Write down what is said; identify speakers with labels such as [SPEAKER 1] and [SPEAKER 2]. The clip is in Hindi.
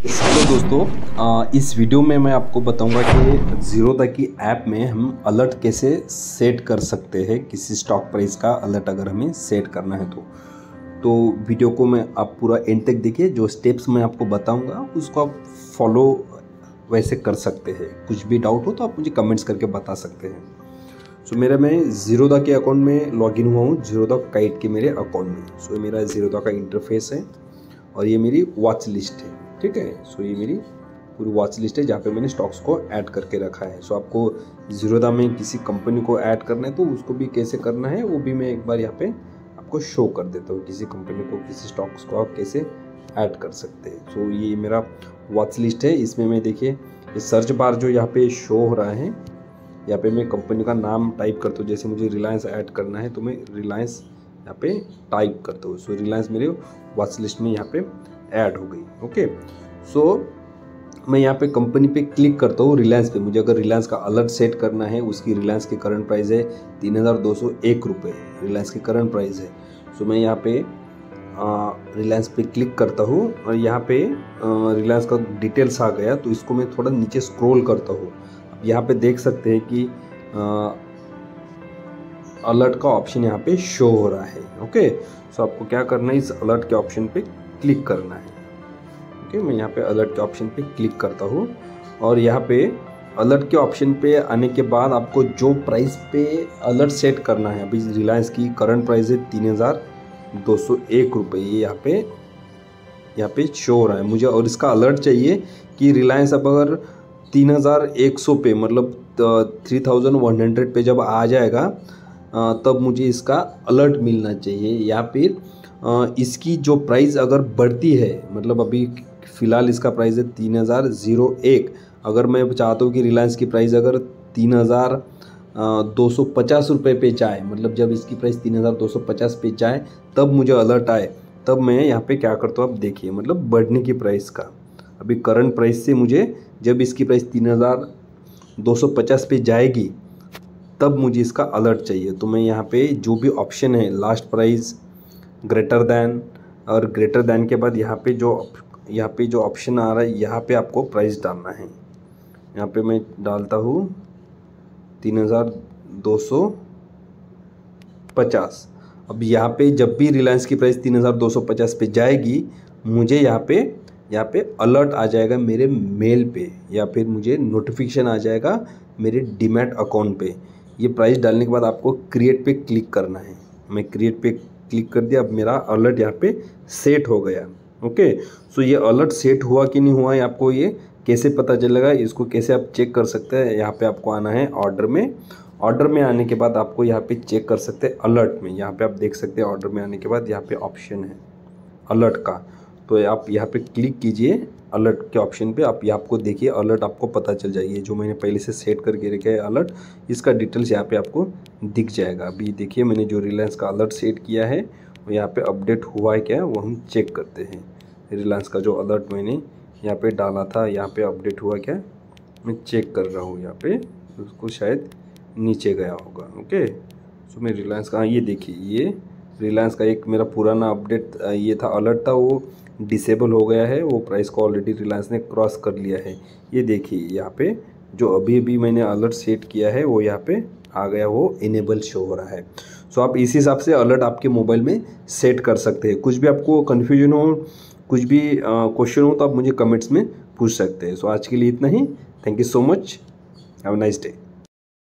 [SPEAKER 1] हेलो दोस्तों, इस वीडियो में मैं आपको बताऊंगा कि ज़ीरोधा की ऐप में हम अलर्ट कैसे सेट कर सकते हैं। किसी स्टॉक प्राइस का अलर्ट अगर हमें सेट करना है तो वीडियो को मैं आप पूरा एंड तक देखिए। जो स्टेप्स मैं आपको बताऊंगा उसको आप फॉलो वैसे कर सकते हैं। कुछ भी डाउट हो तो आप मुझे कमेंट्स करके बता सकते हैं। सो मेरा मैं ज़ीरोधा के अकाउंट में लॉगिन हुआ हूँ, ज़ीरोधा काइट के मेरे अकाउंट में। सो मेरा ज़ीरोधा का इंटरफेस है और ये मेरी वॉच लिस्ट है। ठीक है, सो ये मेरी पूरी वॉच लिस्ट है जहाँ पे मैंने स्टॉक्स को ऐड करके रखा है। सो आपको ज़ीरोधा में किसी कंपनी को ऐड करना है तो उसको भी कैसे करना है वो भी मैं एक बार यहाँ पे आपको शो कर देता हूँ। किसी कंपनी को, किसी स्टॉक्स को आप कैसे ऐड कर सकते हैं। सो ये मेरा वॉच लिस्ट है। इसमें मैं देखिए ये सर्च बार जो यहाँ पे शो हो रहा है, यहाँ पे मैं कंपनी का नाम टाइप करता हूँ। जैसे मुझे रिलायंस ऐड करना है तो मैं रिलायंस यहाँ पे टाइप करता हूँ। सो रिलायंस मेरे वॉच लिस्ट में यहाँ पे ऐड हो गई। ओके, सो मैं यहाँ पे कंपनी पे क्लिक करता हूँ, रिलायंस पे। मुझे अगर रिलायंस का अलर्ट सेट करना है, उसकी रिलायंस की करंट प्राइस है 3201 रुपये, रिलायंस की करंट प्राइस है। सो मैं यहाँ पे रिलायंस पे क्लिक करता हूँ और यहाँ पे रिलायंस का डिटेल्स आ गया। तो इसको मैं थोड़ा नीचे स्क्रॉल करता हूँ। अब यहाँ पे देख सकते हैं कि अलर्ट का ऑप्शन यहाँ पे शो हो रहा है। ओके, सो आपको क्या करना है, इस अलर्ट के ऑप्शन पे क्लिक करना है। ओके, मैं यहाँ पे अलर्ट के ऑप्शन पे क्लिक करता हूँ और यहाँ पे अलर्ट के ऑप्शन पे आने के बाद आपको जो प्राइस पे अलर्ट सेट करना है, अभी रिलायंस की करंट प्राइस है 3201 रुपये, ये यहाँ पे शो हो रहा है मुझे। और इसका अलर्ट चाहिए कि रिलायंस अब अगर 3100 पे, मतलब 3100 पे जब आ जाएगा तब मुझे इसका अलर्ट मिलना चाहिए। या फिर इसकी जो प्राइस अगर बढ़ती है, मतलब अभी फ़िलहाल इसका प्राइस है 3001, अगर मैं चाहता हूँ कि रिलायंस की प्राइस अगर 3250 रुपये पे जाए, मतलब जब इसकी प्राइस 3250 पे जाए तब मुझे अलर्ट आए, तब मैं यहाँ पे क्या करता हूँ, आप देखिए, मतलब बढ़ने की प्राइस का। अभी करंट प्राइस से मुझे जब इसकी प्राइस 3250 पे जाएगी तब मुझे इसका अलर्ट चाहिए। तो मैं यहाँ पे जो भी ऑप्शन है, लास्ट प्राइस, ग्रेटर दैन, और ग्रेटर दैन के बाद यहाँ पे जो ऑप्शन आ रहा है, यहाँ पे आपको प्राइस डालना है। यहाँ पे मैं डालता हूँ 3250। अब यहाँ पे जब भी रिलायंस की प्राइस 3250 पे जाएगी, मुझे यहाँ पे अलर्ट आ जाएगा मेरे मेल पे, या फिर मुझे नोटिफिकेशन आ जाएगा मेरे डीमैट अकाउंट पे। ये प्राइस डालने के बाद आपको क्रिएट पे क्लिक करना है। मैं क्रिएट पे क्लिक कर दिया। अब मेरा अलर्ट यहाँ पे सेट हो गया। ओके, सो ये अलर्ट सेट हुआ कि नहीं हुआ है, आपको ये कैसे पता चलेगा, इसको कैसे आप चेक कर सकते हैं। यहाँ पे आपको आना है ऑर्डर में। ऑर्डर में आने के बाद आपको यहाँ पे चेक कर सकते हैं अलर्ट में। यहाँ पे आप देख सकते हैं ऑर्डर में आने के बाद यहाँ पे ऑप्शन है अलर्ट का, तो आप यहाँ पे क्लिक कीजिए अलर्ट के ऑप्शन पे। आप ये आपको देखिए अलर्ट आपको पता चल जाएगी। जो मैंने पहले से सेट करके रखा है अलर्ट, इसका डिटेल्स यहाँ पे आपको दिख जाएगा। अभी देखिए मैंने जो रिलायंस का अलर्ट सेट किया है वो यहाँ पे अपडेट हुआ है क्या, वो हम चेक करते हैं। रिलायंस का जो अलर्ट मैंने यहाँ पे डाला था, यहाँ पे अपडेट हुआ क्या, मैं चेक कर रहा हूँ। यहाँ पे उसको शायद नीचे गया होगा। ओके, सो मैं रिलायंस का, ये देखिए, ये रिलायंस का एक मेरा पुराना अपडेट ये था, अलर्ट था, वो डिसेबल हो गया है। वो प्राइस को ऑलरेडी रिलायंस ने क्रॉस कर लिया है। ये देखिए यहाँ पे जो अभी मैंने अलर्ट सेट किया है वो यहाँ पे आ गया, वो इनेबल शो हो रहा है। सो आप इस हिसाब से अलर्ट आपके मोबाइल में सेट कर सकते हैं। कुछ भी आपको कन्फ्यूजन हो, कुछ भी क्वेश्चन हो तो आप मुझे कमेंट्स में पूछ सकते हैं। सो आज के लिए इतना ही। Thank you so much, have a nice day.